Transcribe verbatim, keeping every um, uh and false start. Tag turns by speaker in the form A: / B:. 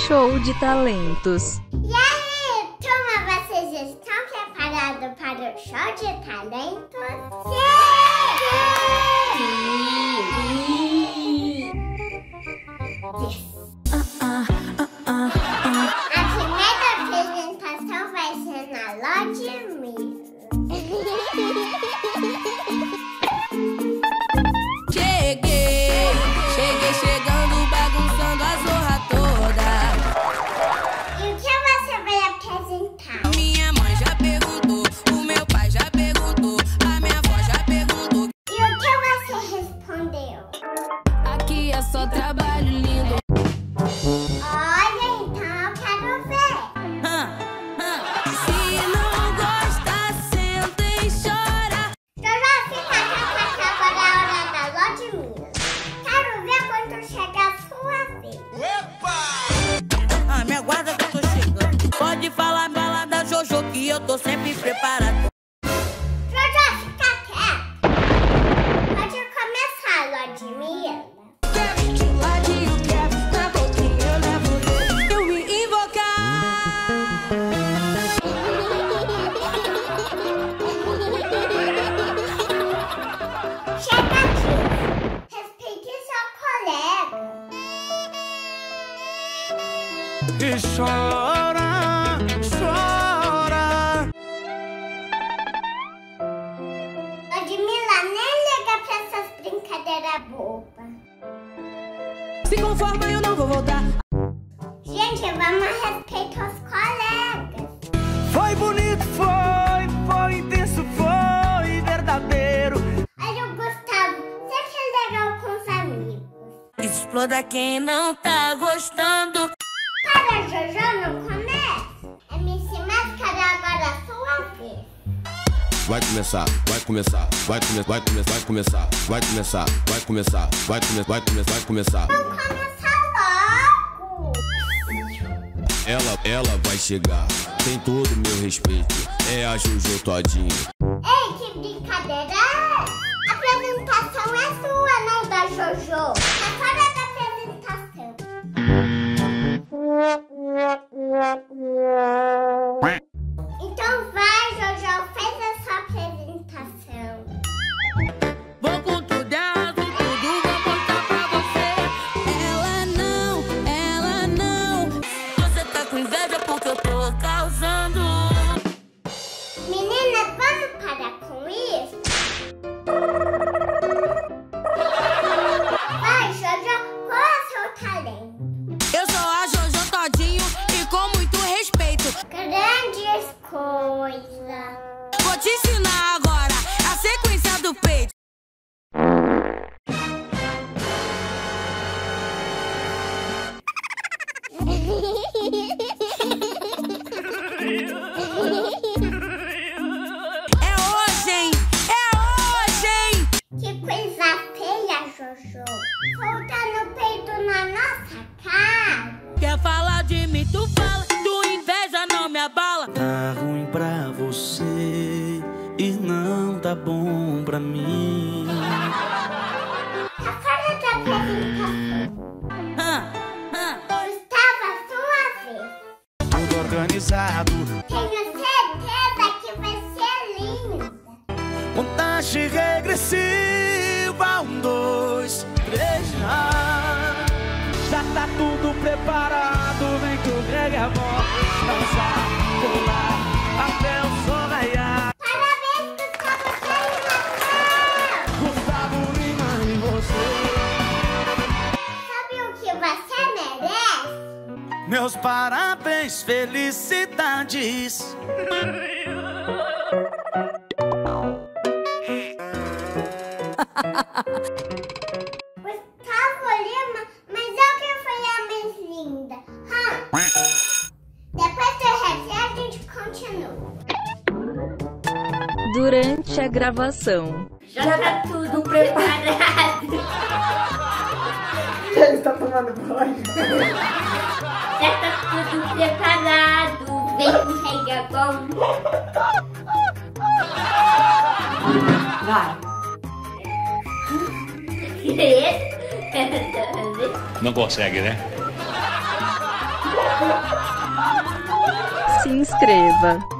A: show de talentos.
B: E aí, turma, vocês estão preparados para o show de talentos? Sim! Yes. A primeira apresentação vai ser na Ludmilla.
C: Cheguei, cheguei chegando, bagunçando a zorra toda.
B: E o que você vai apresentar?
C: Minha mãe já perguntou, o meu pai já perguntou, a minha avó já perguntou.
B: E o que você respondeu?
C: Aqui é só trabalho lindo.
B: Olha, então eu quero ver.
C: Hã, hã. Se não gosta, senta e chora.
B: Jojo, fica quieta que agora é a hora da Ludmilla. Quero ver quando chegar a sua vez.
C: Ah, me aguarda que eu tô chegando. Pode falar, fala da Jojo que eu tô sempre preparado.
B: Jojo, fica quieta. Pode começar, Ludmilla.
C: Eu me invocar.
B: Chega aqui. Respeite seu colega.
D: E chora, chora.
B: Ludmilla, nem liga pra essas brincadeiras bobas.
C: Se conforma, eu não vou voltar.
B: Gente, vamos respeitar os colegas.
D: Foi bonito, foi, foi intenso, foi verdadeiro.
B: Olha o Gustavo, sempre legal com os amigos.
C: Exploda quem não tá gostando.
B: Para, Jojo, não começa. M C Máscara, agora a sua vez.
E: Vai começar, vai começar, vai começar, vai começar, vai começar, vai começar, vai começar, vai começar, vai começar, vai começar.
B: Vamos começar logo.
E: Ela, ela vai chegar, tem todo o meu respeito, é a Jojo todinho.
B: Ei, que brincadeira é? A apresentação é sua, não da Jojo. É fora da apresentação. Então vai, Jojo, fez a sua apresentação.
C: Vou com tudo, arraso tudo, vou mostrar pra você. Ela não, ela não. Você tá com inveja porque eu tô causando.
B: Meninas, vamos parar com isso? Vai, Jojo, qual é o seu talento?
C: Eu sou a Jojo todinho e com muito respeito.
B: Grandes coisas.
C: Vou te ensinar agora a sequência do peito. É hoje, hein? É hoje, hein?
B: Que coisa feia, Jojo. Volta no peito na nossa cara.
C: Quer falar de mim, tu fala. Tua inveja não me abala.
D: Tá ruim pra você e não tá bom pra mim.
B: Tá fora da apresentação.
C: Hã, hã.
B: Gustavo, a sua vez.
D: Tudo organizado,
B: Tenho certeza que vai ser linda.
D: contagem regressiva, um, dois, três, já. Já tá tudo preparado, vem que o Greg é bom. Dançar, pular, até o sol raiar.
B: Parabéns, Gustavo, que animação.
D: Gustavo Lima e você.
B: Sabe o que você merece?
D: Meus parabéns, felicidades.
B: Gustavo Lima, mas eu que fui a mais linda. Hã? Depois do refrão a gente continua.
A: Durante a gravação.
B: Já tá tudo preparado.
F: Ele está tomando banho.
B: Já tá tudo preparado. Vem com reggaeton.
F: Vai.
G: Não consegue, né?
A: Se inscreva.